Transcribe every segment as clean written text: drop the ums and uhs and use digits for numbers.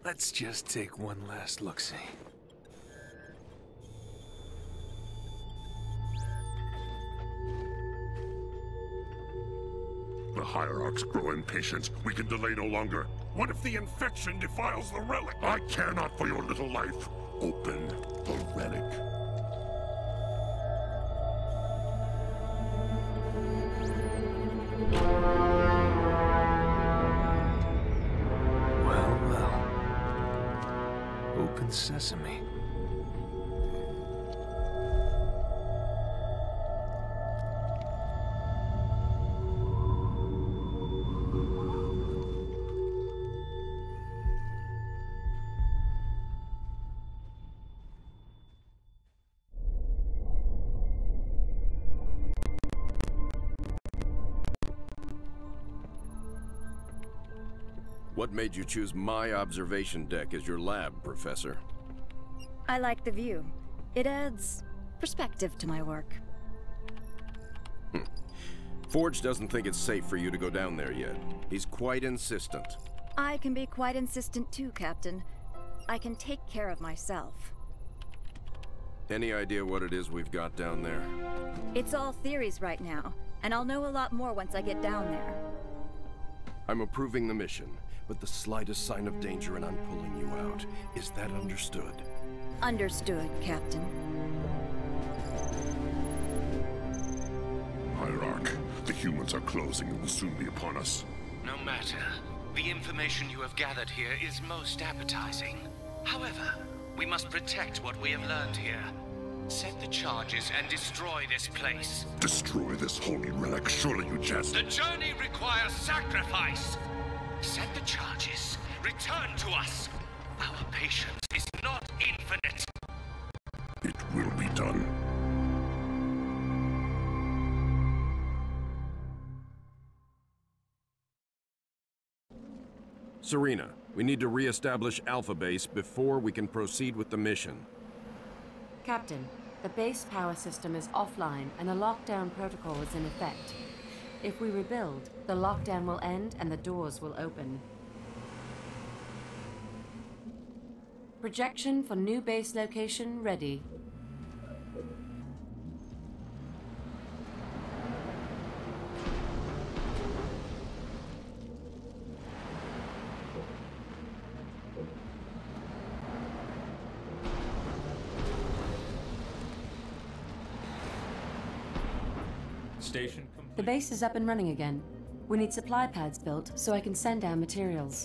Let's just take one last look-see. The Hierarchs grow impatient. We can delay no longer. What if the infection defiles the relic? I care not for your little life. Open the relic. Well, well. Open sesame. What made you choose my observation deck as your lab, Professor? I like the view. It adds perspective to my work. Forge doesn't think it's safe for you to go down there yet. He's quite insistent. I can be quite insistent too, Captain. I can take care of myself. Any idea what it is we've got down there? It's all theories right now, and I'll know a lot more once I get down there. I'm approving the mission, but the slightest sign of danger and I'm pulling you out. Is that understood? Understood, Captain. Hierarch, the humans are closing and will soon be upon us. No matter. The information you have gathered here is most appetizing. However, we must protect what we have learned here. Set the charges and destroy this place. Destroy this holy relic, surely you jest. The journey requires sacrifice. Set the charges. Return to us. Our patience is not infinite. It will be done. Serena, we need to re-establish Alpha Base before we can proceed with the mission. Captain, the base power system is offline and a lockdown protocol is in effect. If we rebuild, the lockdown will end and the doors will open. Projection for new base location ready. Station complete. The base is up and running again. We need supply pads built so I can send down materials.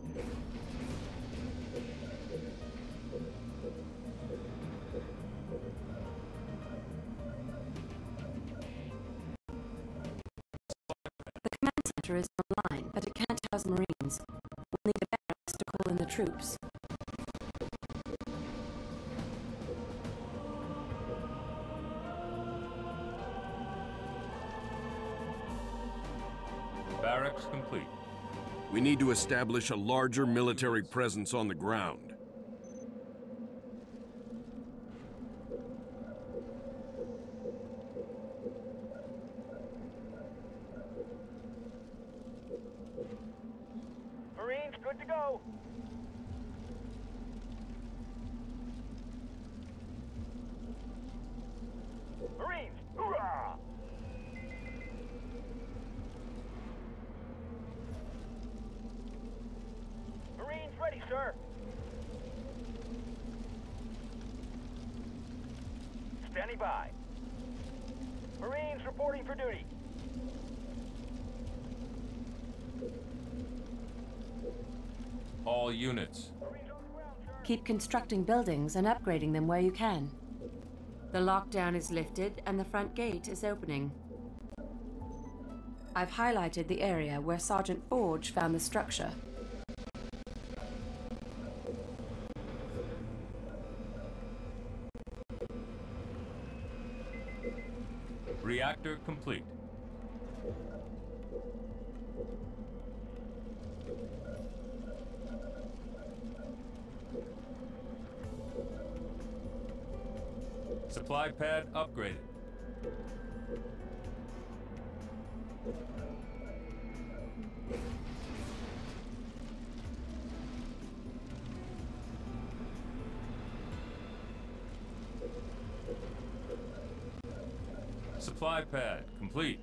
The command center is online, but it can't house Marines. We'll need the barracks to call in the troops. Barracks complete. We need to establish a larger military presence on the ground. Marines, good to go. Marines, hoorah! Marines ready, sir. Standing by. Marines reporting for duty. All units. Marines on the ground, sir. Keep constructing buildings and upgrading them where you can. The lockdown is lifted and the front gate is opening. I've highlighted the area where Sergeant Forge found the structure. Reactor complete. Supply pad upgraded. Supply pad complete.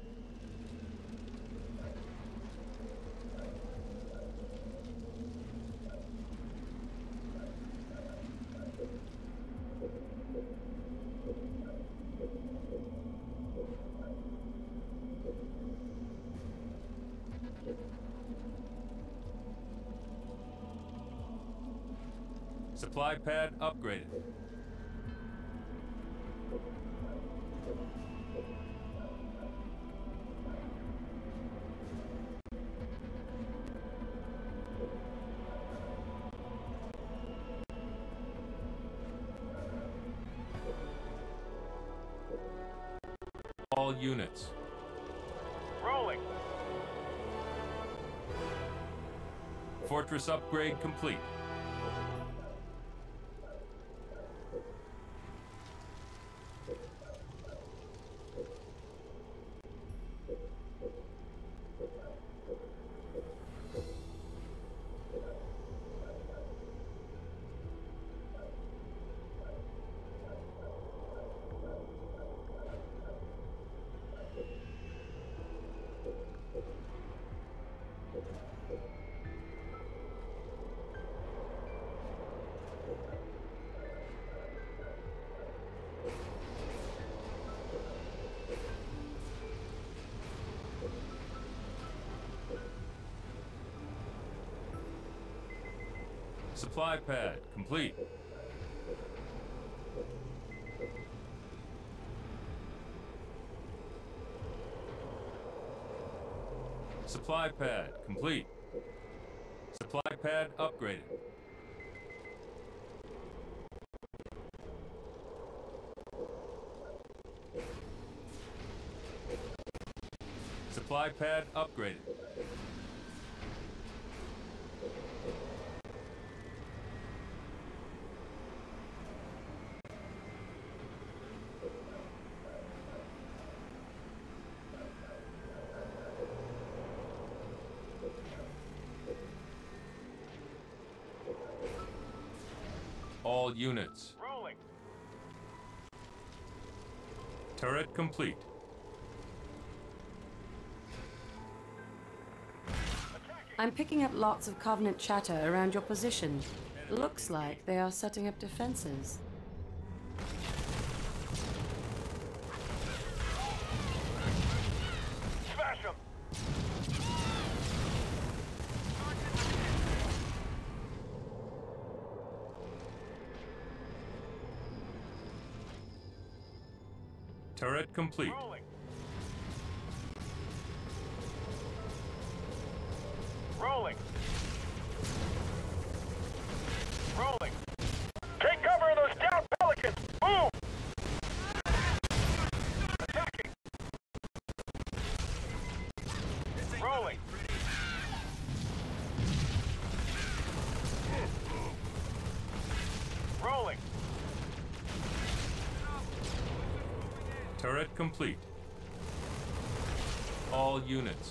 Supply pad upgraded. All units. Rolling. Fortress upgrade complete. Supply pad complete. Supply pad complete. Supply pad upgraded. Supply pad upgraded. All units. Rolling. Turret complete. I'm picking up lots of Covenant chatter around your position. Looks like they are setting up defenses. Smash them. Turret complete. Rolling. Rolling. Rolling. Take cover of those down pelicans. Move. Attacking. Rolling. Rolling. Turret complete. All units.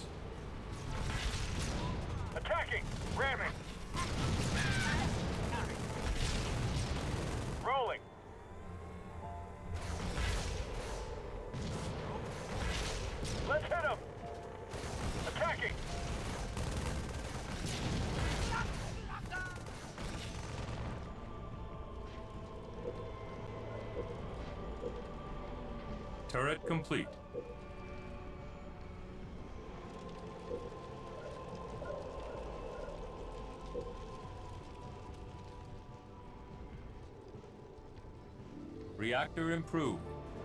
Attacking. Ramming. Rolling. Let's hit him. Attacking. Turret complete. Reactor improved.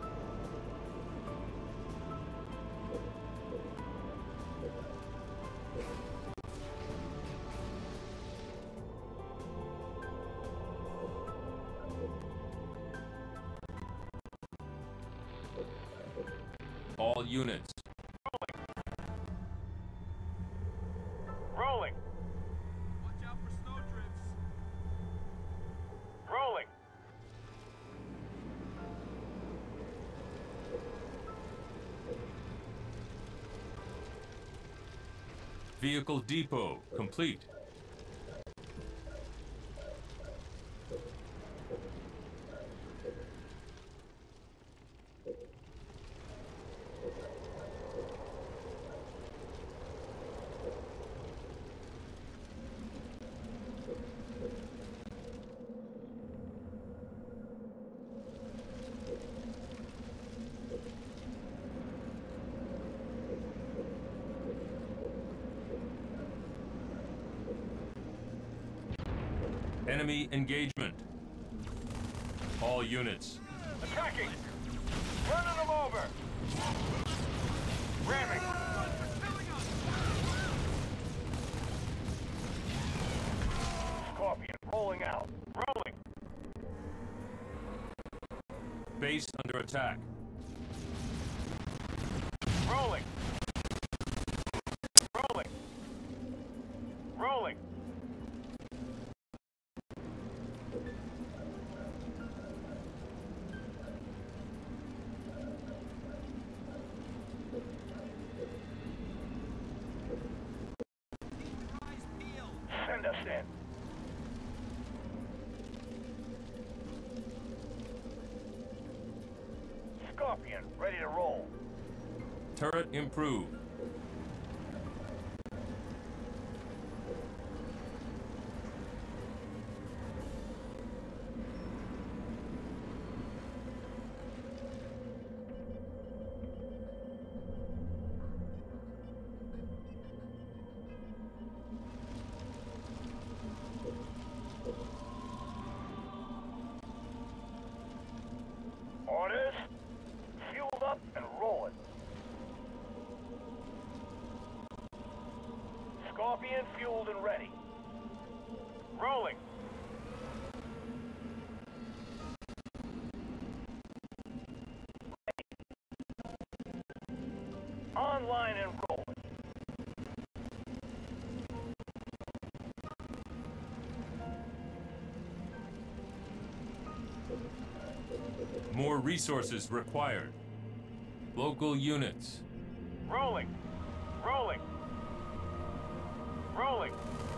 All units. Rolling. Watch out for snowdrifts. Rolling. Vehicle depot complete. Enemy engagement. All units. Attacking! Running them over! Ramming! Scorpion rolling out. Rolling! Base under attack. Rolling! Rolling! Rolling! Send us in. Scorpion, ready to roll. Turret improved. Orders. Fueled up and rolling. Scorpion fueled and ready. Rolling. Online and rolling. More resources required. Local units. Rolling. Rolling. Rolling.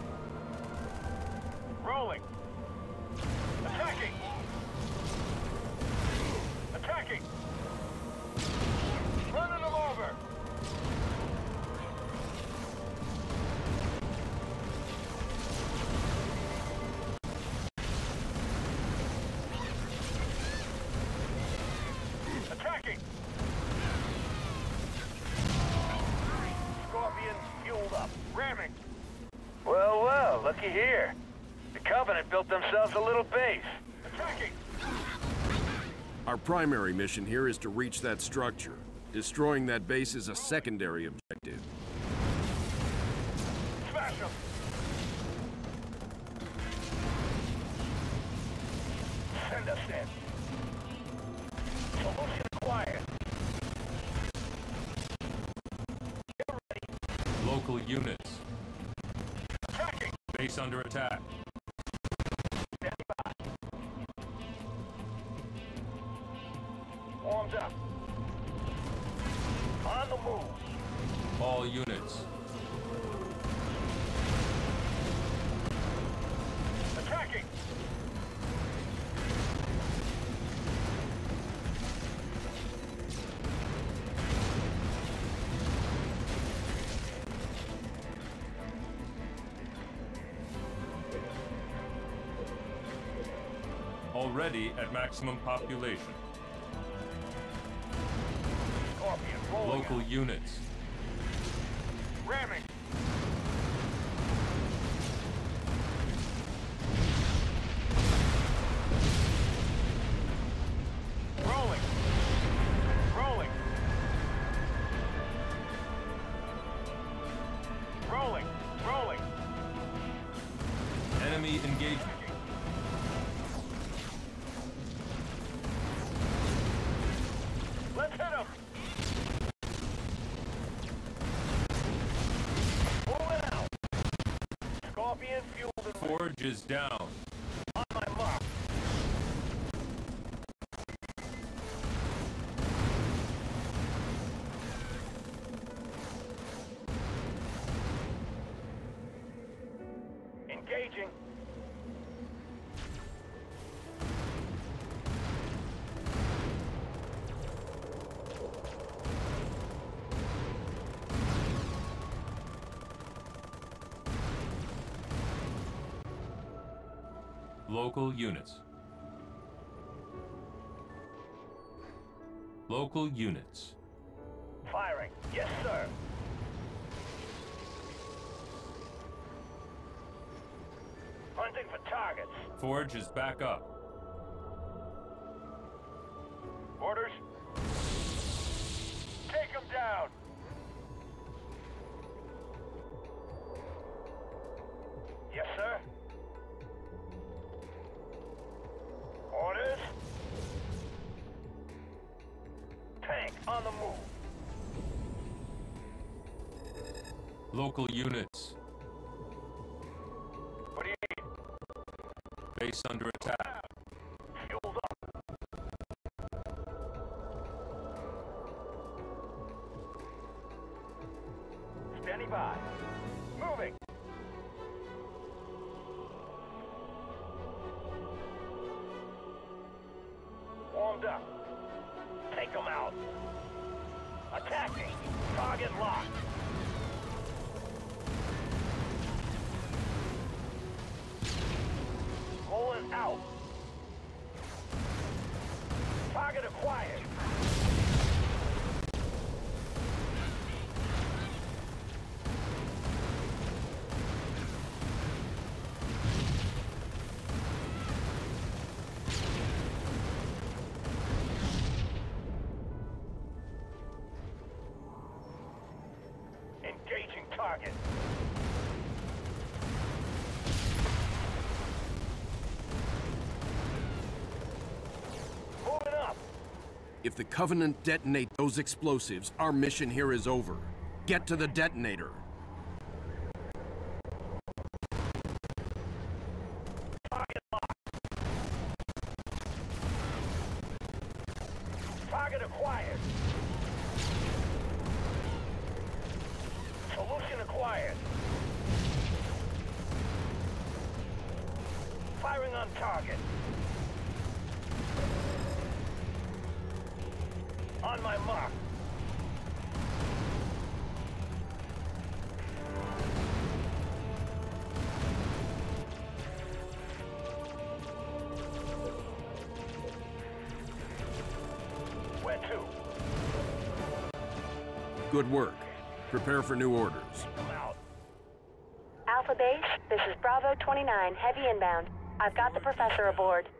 Rolling. Attacking. Attacking. Running them over. Attacking. Scorpion fueled up. Ramming. Well, well, looky here. The Covenant built themselves a little base. Attacking! Our primary mission here is to reach that structure. Destroying that base is a secondary objective. Smash them! Send us in. Solution acquired. Get ready. Local units. Attacking! Base under attack. Stand by. Warmed up. On the move. All units. Attacking! Already at maximum population. Scorpion rolling Local out. units. Ramming. Rolling. Rolling. Rolling. Rolling. Enemy engagement. Let's hit him. Moving out. Scorpion fueled and ready. Forge is down. On my mark. Engaging. Local units. Local units. Firing. Yes, sir. Hunting for targets. Forge is back up. Orders? Take them down! Yes, sir. Orders? Tank on the move. Local units. What do you need? Base under attack. Fueled up. Standing by. Moving. Warmed up. Take them out. Attacking. Target locked. Rolling out. Target acquired. Engaging target. Moving up. If the Covenant detonate those explosives, our mission here is over. Get to the detonator. Target locked. Target acquired. Solution acquired. Firing on target. On my mark. Where to? Good work. Prepare for new orders. I'm out. Alpha Base, this is Bravo 29, heavy inbound. I've got the professor aboard.